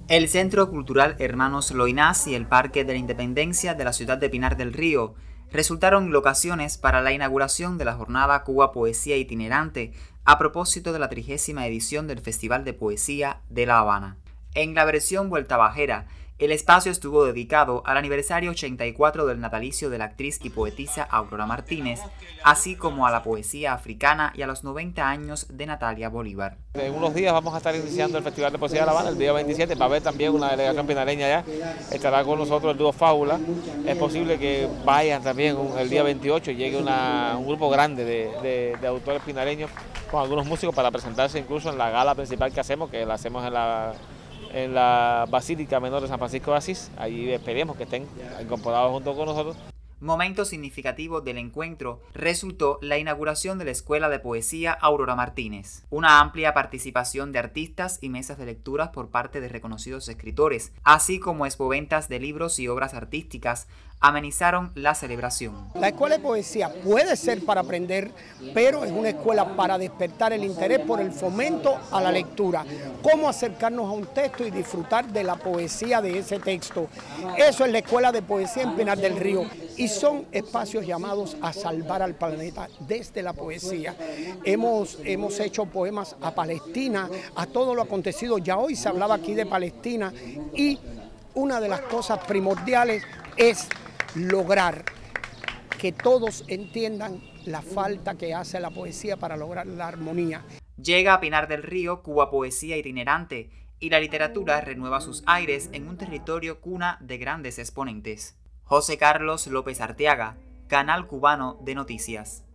El Centro Cultural Hermanos Loynaz y el Parque de la Independencia de la ciudad de Pinar del Río resultaron locaciones para la inauguración de la jornada Cuba Poesía Itinerante a propósito de la 30ª edición del Festival de Poesía de La Habana. En la versión vuelta bajera, el espacio estuvo dedicado al aniversario 84 del natalicio de la actriz y poetisa Aurora Martínez, así como a la poesía africana y a los 90 años de Natalia Bolívar. En unos días vamos a estar iniciando el Festival de Poesía de La Habana, el día 27, va a haber también una delegación pinareña allá, estará con nosotros el dúo Fábula. Es posible que vayan también el día 28 y llegue un grupo grande de autores pinareños con algunos músicos para presentarse incluso en la gala principal que hacemos, la hacemos en la Basílica Menor de San Francisco de Asís. Allí esperemos que estén incorporados junto con nosotros. Momento significativo del encuentro resultó la inauguración de la Escuela de Poesía Aurora Martínez. Una amplia participación de artistas y mesas de lecturas por parte de reconocidos escritores, así como expoventas de libros y obras artísticas, amenizaron la celebración. La escuela de poesía puede ser para aprender, pero es una escuela para despertar el interés por el fomento a la lectura. Cómo acercarnos a un texto y disfrutar de la poesía de ese texto. Eso es la Escuela de Poesía en Pinar del Río. Y son espacios llamados a salvar al planeta desde la poesía. Hemos hecho poemas a Palestina, a todo lo acontecido. Ya hoy se hablaba aquí de Palestina y una de las cosas primordiales es lograr que todos entiendan la falta que hace la poesía para lograr la armonía. Llega a Pinar del Río Cuba Poesía Itinerante y la literatura renueva sus aires en un territorio cuna de grandes exponentes. José Carlos López Arteaga, Canal Cubano de Noticias.